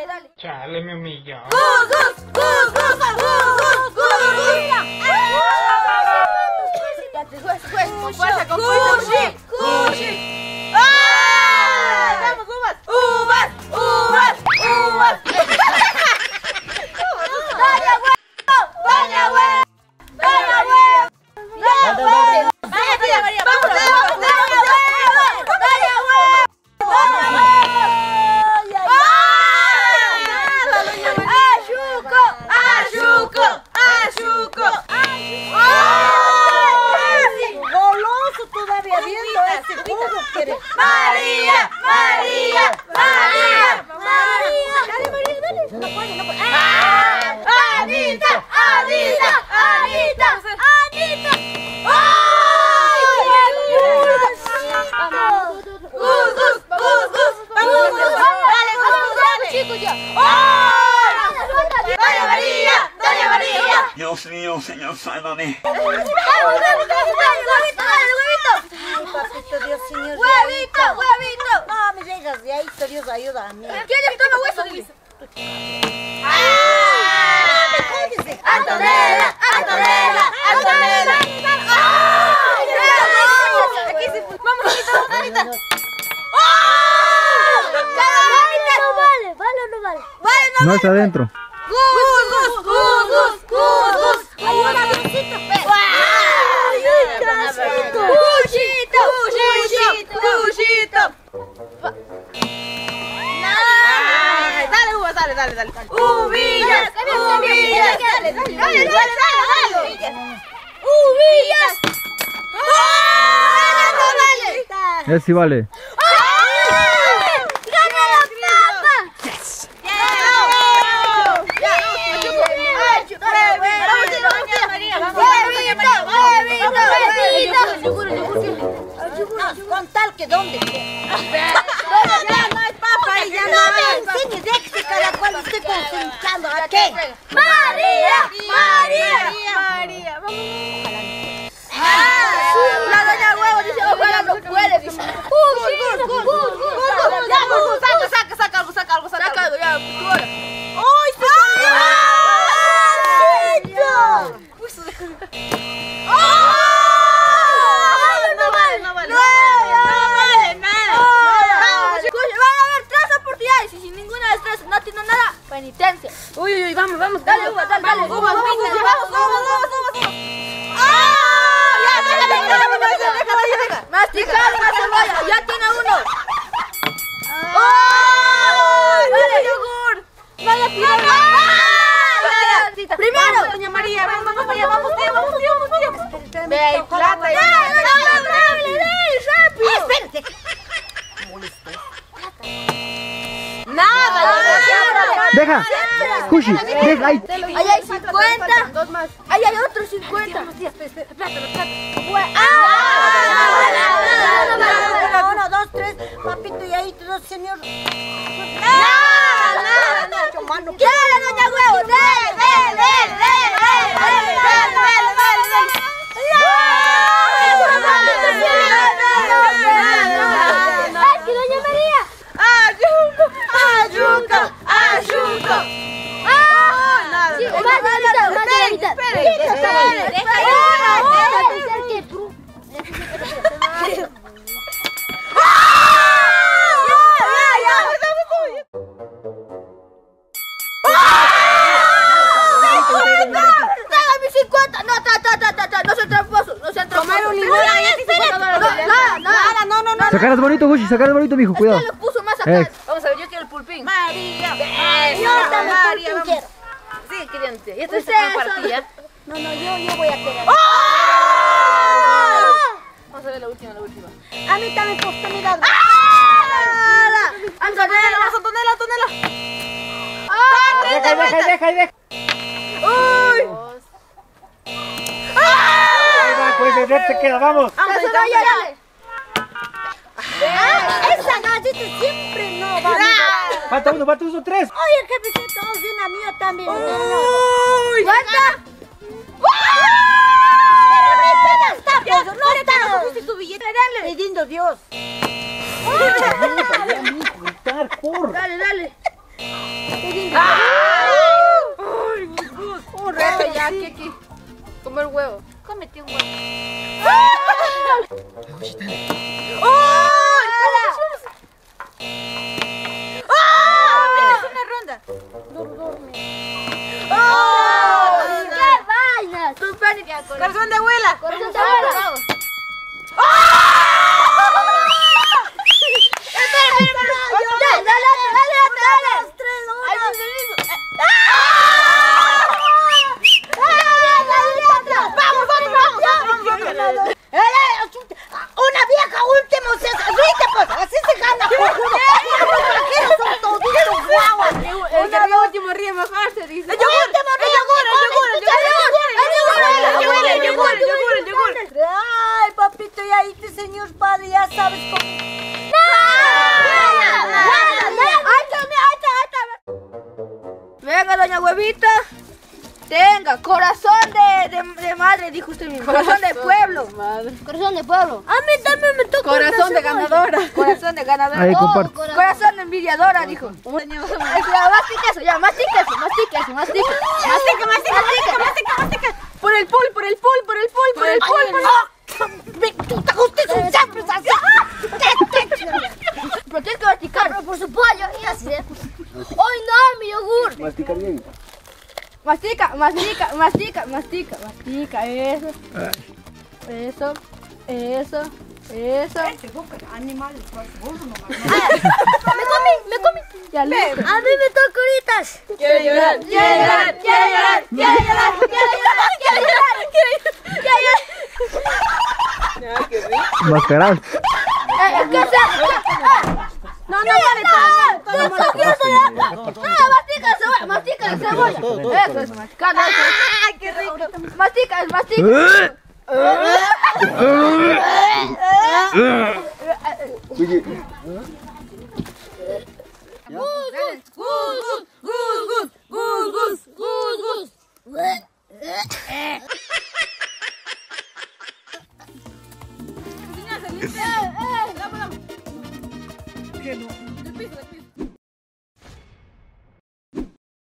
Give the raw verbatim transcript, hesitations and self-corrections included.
dale, dale. Chale, me humilló. ¡Gus, gus, gus, gus, gus, gus, gus! Juez, juez, con fuerza, con fuerza. ¡Cushi! ¡Cushi! ¡Ah! ¡Vamos, uvas! ¡Uvas! ¡Uvas! ¡Uvas! ¡Vaya huevo! ¡Vaya huevo! ¡Vaya huevo! ¡Vaya huevo! ¡Vaya tía María! ¡Vamos, vamos! ¡Vaya huevo! ¡Vaya huevo! ¡Vaya huevo! ¡Ayuco! ¡Ayuco! ¡Ayuco! Goloso todavía viendo ese jugo que eres. ¡María! ¡María! ¡María! ¡María! Dale, María, dale. No puede, no puede. ¡Ah! ¡Anita! ¡Anita! ¡Anita! ¡Anita! ¡Ay! ¡Gus, gus, gus, gus! ¡Vamos, gus! ¡Dale, gus, dale! ¡Chicos, ya! ¡Doña María! ¡Doña María! Dios mío, señor, sálvame. ¡Vamos, vamos, vamos! ¡Dale, huevito! ¡Dale, huevito! Ay, papito Dios, señor. ¡Huevito! ¡Huevito! No me llegas de ahí, Dios, ayúdame. ¿Quién le toma hueso, dile? Cómese. ¡Antonella! ¡Antonella! ¡Antonella! ¡Ay! Aquí sí. Vamos, ahorita, ahorita. ¡Oh! No vale, vale o no vale. Vale, no. No está adentro. ¡Gus, gus, gus, gus, gus, gus! Hay un avioncito. ¡Ay, casito! ¡Cuchito! ¡Cuchito! ¡Cuchito! Ay, dale, uvas, dale, dale, dale. ¡Uvillas! ¡Uvillas! Dale, dale, dale, dale. ¡Uvillas! ¡Ah! ¡No vale! Ese sí vale. ¡Gana la papa! ¡Yes! Con tal que donde ya no hay papa y ya no me enseñes de que cada cual esté concentrando. ¿A qué? ¡María! ¡María! ¡María! ¡Vamos! La doña huevo dice, ojalá no puede, dice. ¡Gus, gus, gus, gus, gus! ¡Ya, gus, saca, saca, saca algo, saca algo, saca algo! ¡Ya, tú ahora! ¡Ay, se no vale, no vale. No vale nada. Van a haber tres oportunidades y si ninguna de las tres no tiene nada, penitencia. Uy, uy, vamos, vamos. Dale, uvas, dale, dale. Uvas, vamos, vamos, vamos, vamos. ¡Ah! Ya, déjale, déjale, déjale, déjale, déjale. Masticar una cebolla, ya tiene uno. ¡Ay! Dale, yogur. Vaya, tira. Primero, doña María, vamos, vamos, María, vamos, tío, vamos, tío, vamos, tío. Ve ahí, plata. ¡Ya, dale, rápido! Espérate. Nada, Deja. Cushi, deja ahí. ahí hay cincuenta. Dos más. Ahí hay otros cincuenta. Uno, dos, tres, papito y ahí dos, señor. Nada, nada, nada. Dale, doña huevo, dale, dale, dale, dale, dale, dale, dale, dale. ¡Ay, que doña María! ¡Ayuco! ¡Ayuco! ¡Ayuco! ¡Ah! Nada. Sí, más de la mitad, más de la mitad. Espere, espere, deja ¡Dame mis cincuenta! No, ta, ta, ta, ta, ta, no sean tramposos, no sean tramposos. Tomar un limón. Nada, nada, no, no, no. Sacarás bonito, Cushi, sacarás bonito, mijo, cuidado. Este lo puso más acá. Eh. Vamos a ver, yo quiero el pulpín. María. Eso, Yo también María, pulpín vamos. quiero. Sí, queriente. Y esto es Ustedes una son- partida. No, no, yo, yo voy a querer. Vamos a ver la última, la última. A mí también oportunidad. ¡Ah! ¡Antonella! ¡Antonella, Antonella! ¡Ah! Deja, deja, deja, deja. ¡Uy! Ahí va, pues el red se queda, vamos. ¡Vamos, se vaya, dale! Ah, esa galleta siempre no va a mirar. Falta uno, falta uno, tres. Oye, jefecito, todos bien a mí también. ¡Uy! ¿Cuánta? No está, pues, no está. ¿No pusiste tu billete? Dale. Pidiendo Dios. Gritar, corre. Dale, dale. Un reto ya, Kiki. Comer huevo. Cómete un huevo. ¡Mira, es una ronda! ¡Qué vainas! Tu pánica. ¡Corazón de abuela! Corazón de abuela. Una vieja última, o sea, rite, pues, así se gana. Son toditos guaguas. El que ríe último ríe mejor, se dice. El yogur, el yogur, el yogur, el yogur, el yogur, el yogur. Ay, papito, y ahí tu señor padre, ya sabes cómo. Venga, doña Huevita. Tenga, corazón de, de, de madre, dijo usted mismo. Corazón de pueblo. Corazón de pueblo. A mí también me toca. Corazón de ganadora. Corazón de ganadora. Ahí Oh, comparte. corazón de envidiadora, dijo. Ya, mastica eso, ya, mastica eso, mastica eso, mastica. Mastica, mastica, mastica, mastica, mastica. Por el pool, por el pool, por el pool, por el pool. por el- Usted es un champion, así. Pero tienes que masticar. Pero por su pollo y así. ¡Ay no, mi yogur! Masticar bien. Mastica, mastica, mastica, mastica, mastica, eso. Eso, eso, eso. ¡Me comí, me comí! Ya listo. A mí me toca ahorita. Quiero llorar, quiero llorar, quiero llorar, quiero llorar, quiero llorar, quiero llorar, quiero llorar, quiero llorar. Mascarado. Eh, ¿qué se No, no, no, no, no, no, mastica la cebolla, mastica la cebolla. Eso es masticar, eso es. Ay, qué rico. Mastica, es mastica. Oye, ¡Gus,